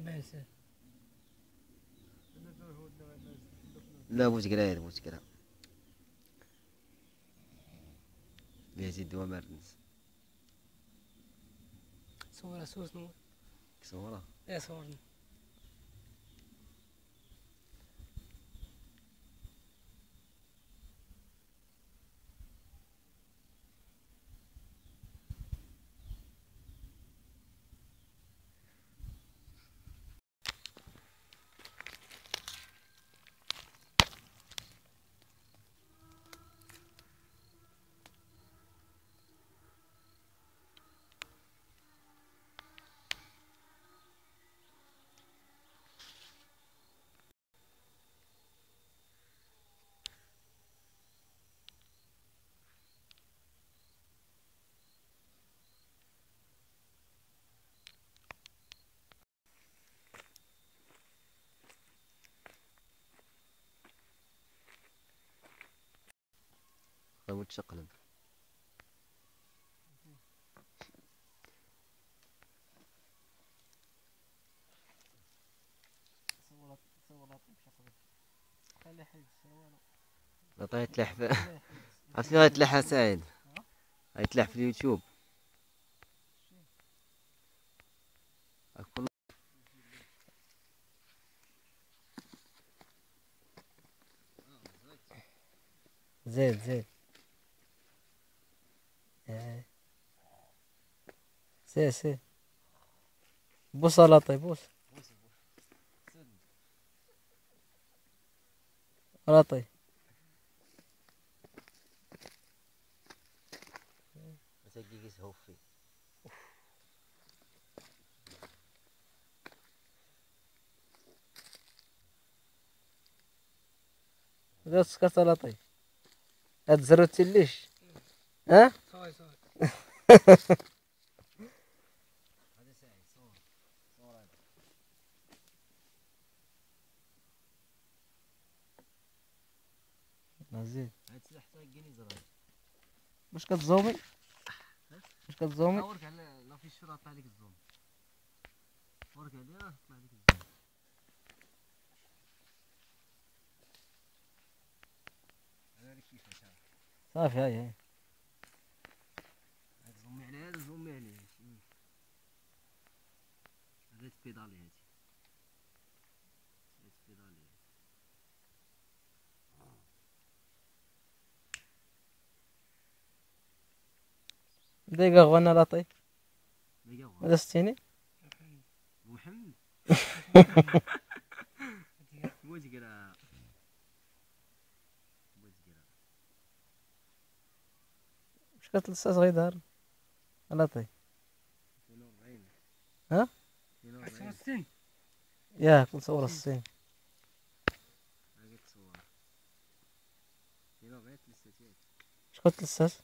لا بوتقرا بوتقرا يزيد ومرنس صورة سوسنو صورة ايه صورنا متشقلب عطيه تلح عرفتي غيتلح سعيد غيتلح في اليوتيوب زيد زيد سي بوس لاطي بوس لاطي مساكي كيسهوفي هذا سكرت لاطي هاد زرتي ليش ها هذا سعيد صور هذا زين هاد سلاح تاكيني زراير واش كتزومي واش كتزومي ورك على لا في الشرا طلع لك الزوم ورك عليها طلع لك الزوم انا لك كيفاش صافي هاي زومي على هذا زومي عليه هذا تبيدالي هادي تبيدالي دقيقة غوانا لاطي هذا ستيني محمد بوتقرا واش كتلصاص غير دار لاطي 42 ها 42 ياك نصور الصين هاكا تصور 42 تلساتيات واش كتلصاص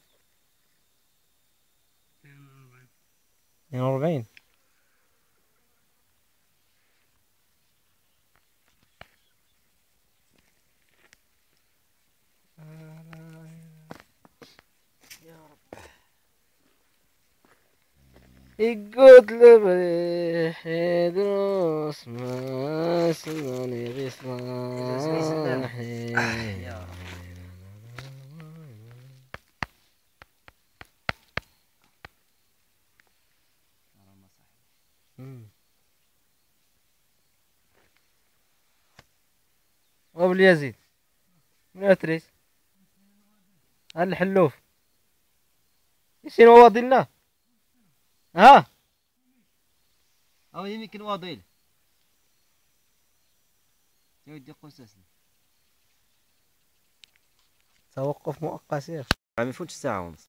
42 يقود البريح يدرس ما سلاني غي صلاحي وابل يزيد من تريس الحلوف يسين وادي الله ها او يمكن واضيل يودي قصص توقف مؤقت يا عم يفوتش ساعة ونص